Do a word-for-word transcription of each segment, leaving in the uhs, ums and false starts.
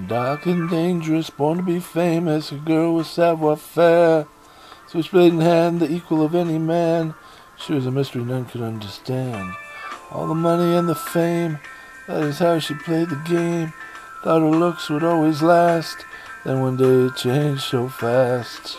Dark and dangerous, born to be famous, a girl with savoir-faire, switchblade in hand, the equal of any man. She was a mystery none could understand. All the money and the fame, that is how she played the game. Thought her looks would always last, then one day it changed so fast.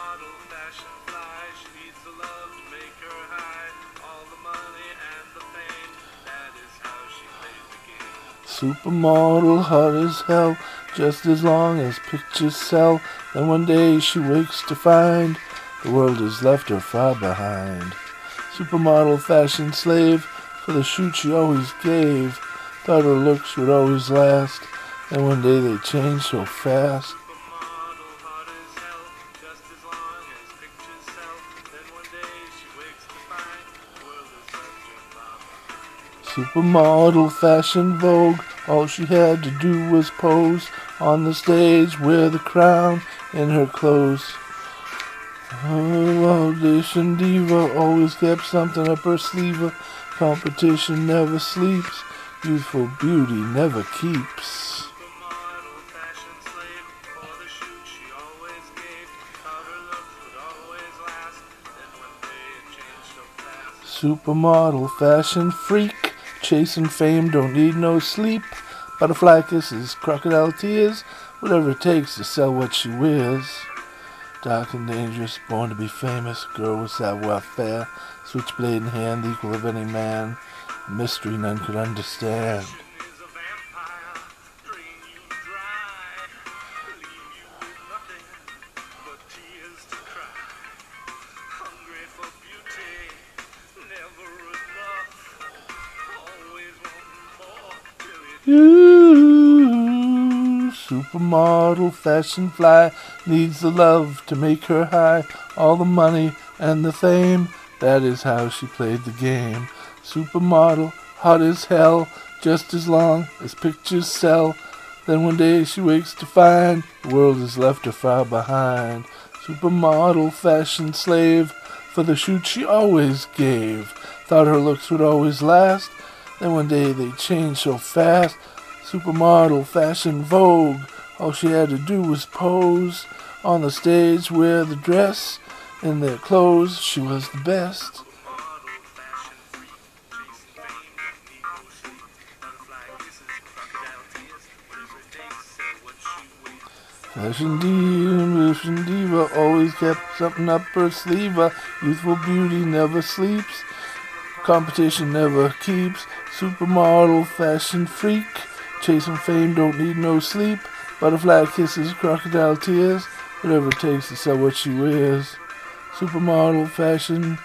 Supermodel, hot as hell, just as long as pictures sell. Then one day she wakes to find the world has left her far behind. Supermodel, fashion slave, for the shoot she always gave. Thought her looks would always last, and one day they changed so fast. Supermodel, fashion vogue, all she had to do was pose on the stage, wear the crown in her clothes. Oh, audition diva, always kept something up her sleeve. Competition never sleeps, youthful beauty never keeps. Supermodel, fashion freak, chasing fame, don't need no sleep. Butterfly kisses, crocodile tears, whatever it takes to sell what she wears. Dark and dangerous, born to be famous, girl with savoir-faire, switchblade in hand, the equal of any man. A mystery none could understand. Ooh, supermodel, fashion fly, needs the love to make her high. All the money and the fame, that is how she played the game. Supermodel, hot as hell, just as long as pictures sell. Then one day she wakes to find the world has left her far behind. Supermodel, fashion slave, for the shoot she always gave. Thought her looks would always last, then one day they changed so fast. Supermodel, fashion vogue, all she had to do was pose on the stage, wear the dress in their clothes. She was the best. Fashion diva, fashion diva, always kept something up her sleeve. Youthful beauty never sleeps, competition never keeps. Supermodel, fashion freak, chasing fame, don't need no sleep. Butterfly kisses, crocodile tears, whatever it takes to sell what she wears. Supermodel, fashion,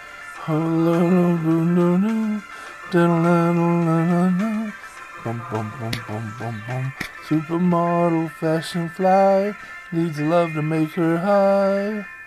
bum bum bum bum bum bum. Supermodel, fashion fly, needs love to make her high.